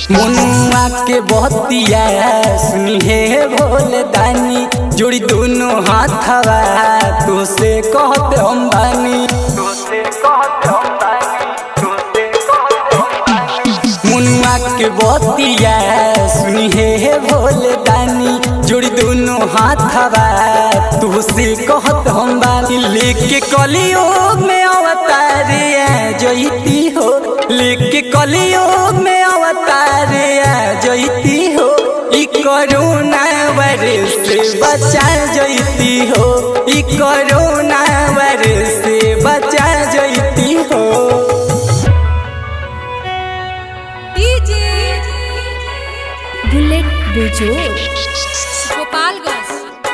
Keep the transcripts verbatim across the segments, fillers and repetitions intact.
मुनुआ के बहतिया सुनी है भोले दानी, जोड़ी दोनों हाथवा तो से कहते हम बानी। मुनुआ के बहतिया सुनी है भोले दानी, जोड़ी दोनों हाथवा तो से कहते हम बानी। लेके कलियुग में अवतारिया जईती हो, लेके कलियुग में अवतारिया जईती हो, ई कोरोना वायरस से बचा जईती हो, ई कोरोना वायरस से बचा जईती हो। बुलेट बेजोड़ गोपालगंज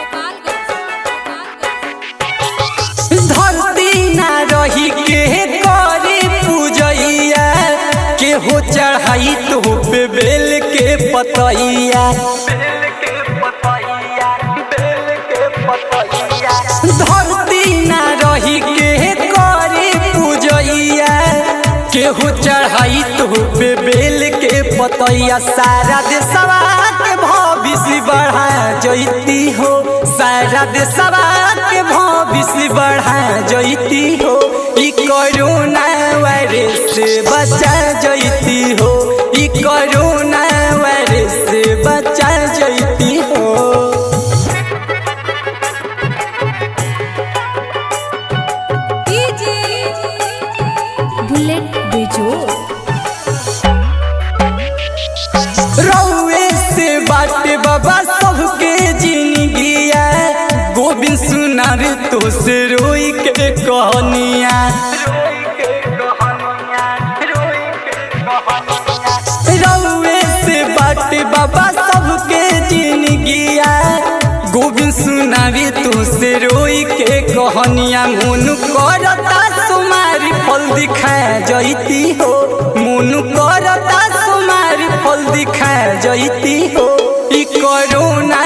धरती ना रही के करे पूजैया, के हो चढ़ाई तो पे बेल के पतैया। धरती ना रही के करे पूजैया, के हो चढ़ाई तो पे बेल के पतैया। सारा देशवा के भविष्य बढ़ा जईती हो, सारा देशवा के भविष्य बढ़ा जईती हो, ई कोरोना वायरस से बचा जईती हो, ई कोरोना वायरस से बचा जईती हो। बुलेट बेजोड़ रउए से बाटे बाबा सबके जिंदगिया, गोविंद सुनार तो से रोई के कहानिया। रउए से बाटे बाबा सबके जिंदगिया, गोविंद सुनारी तो से रोई के कहानिया। मुनु करता सुमारी फल दिखा जईती हो, मुनु करता सुमारी फल दिखा जईती हो, ई कोरोना